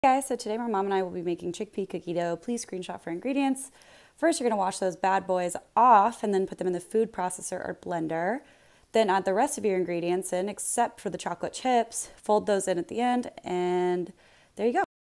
Hey guys, so today my mom and I will be making chickpea cookie dough. Please screenshot for ingredients. First, you're going to wash those bad boys off and then put them in the food processor or blender. Then add the rest of your ingredients in, except for the chocolate chips. Fold those in at the end, and there you go.